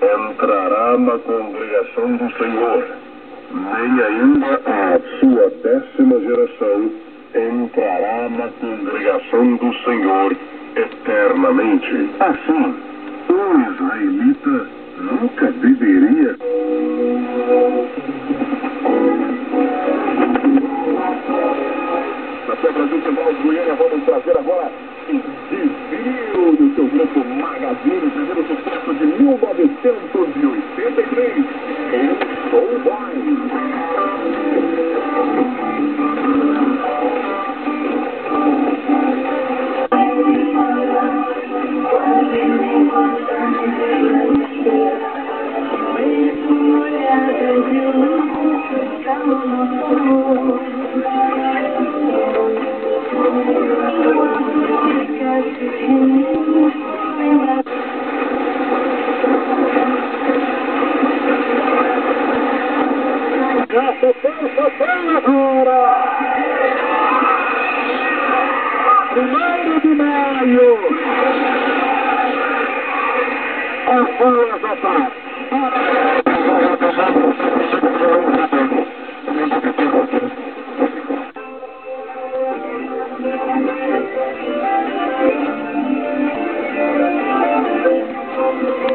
entrará na congregação do Senhor, nem ainda a sua 10ª geração entrará na congregação do Senhor eternamente. Assim, o israelita nunca deveria... Na sua Brasil Central de Goiânia, vamos trazer agora Desvio do seu grupo Magazine, primeiro sucesso de 1983. Eu sou Boy. Agora, 1º de maio, a sua